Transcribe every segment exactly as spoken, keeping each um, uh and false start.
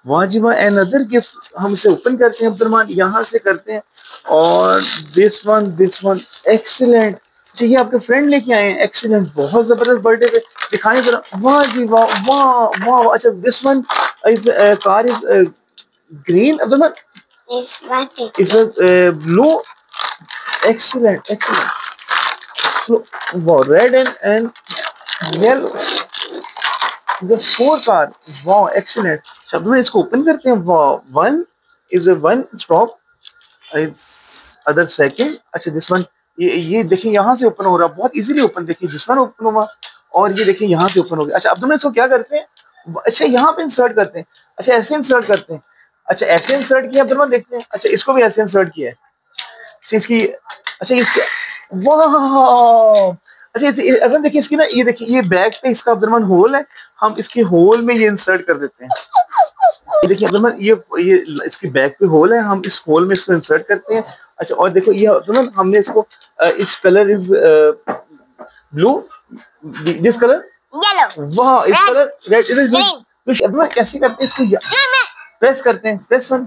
वाह जी वाह, another gift. हम इसे ओपन करते हैं अब्दुलरहमान, यहाँ से करते हैं। और this one, this one excellent. अच्छा ये आपके फ्रेंड लेके आए हैं, एक्सीलेंट, बहुत जबरदस्त बर्थडे पे। दिखाएं जरा, वाह जी वाह, वाह वाह। अच्छा this one is car is green Abdulrahman, इसमें ब्लू, एक्सीलेंट एक्सीलेंट। सो वाह, red and and yellow, the four car, wow excellent। अब मैं इसको ओपन करते हैं। वाह, one is a one stop, is other second. अच्छा दिस वन, ये ये देखिए यहाँ से ओपन हो रहा है, बहुत इजीली ओपन। देखिए दिस वन ओपन हुआ, और ये देखिए यहाँ से ओपन हो गया। अच्छा अब हम इसको क्या करते हैं, अच्छा यहाँ पे इंसर्ट करते हैं। अच्छा ऐसे इंसर्ट करते हैं। अच्छा ऐसे इंसर्ट किया अब्दुल, देखते हैं। अच्छा इसको भी ऐसे इंसर्ट किया है। अच्छा इसकी, अच्छा इसके, वाह। अच्छा इस, अगर देखिए इसकी ना, ये देखिए ये बैक पे इसका अब्दुलरहमान होल है, हम इसके होल में ये इंसर्ट कर देते हैं। ये देखिए अब्दुलरहमान, ये ये इसकी बैक पे होल है, हम इस होल में इसको इंसर्ट करते हैं। अच्छा और देखो ये अब्दुलरहमान, हमने इसको इस colour is blue, this colour yellow, वाह इस कलर रेड, इज ग्रीन। तो अब्दुलरहमान कैसे करते हैं इसको, प्रेस करते हैं, प्रेस वन।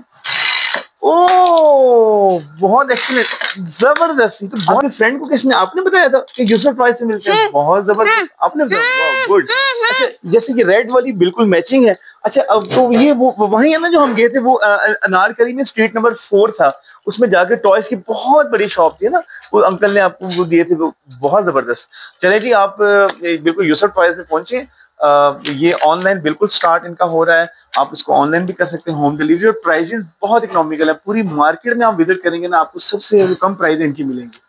ओ बहुत एक्सीलेंट, जबरदस्त। तो बहुत फ्रेंड को किसने, आपने बताया था कि यूसुफ टॉय से मिलते हैं, बहुत जबरदस्त आपने बताया, गुड। अच्छा जैसे कि रेड वाली बिल्कुल मैचिंग है। अच्छा अब तो ये वो वही है ना जो हम गए थे, वो अनारकली में स्ट्रीट नंबर फोर था, उसमें जाके टॉयज की बहुत बड़ी शॉप थी ना, वो अंकल ने आपको वो दिए थे, वो बहुत जबरदस्त। चले जी आप बिल्कुल यूसुफ टॉयज में पहुंचे। Uh, ये ऑनलाइन बिल्कुल स्टार्ट इनका हो रहा है, आप इसको ऑनलाइन भी कर सकते हैं, होम डिलीवरी, और प्राइसेस बहुत इकोनॉमिकल है। पूरी मार्केट में आप विजिट करेंगे ना, आपको सबसे कम प्राइस इनकी मिलेंगी।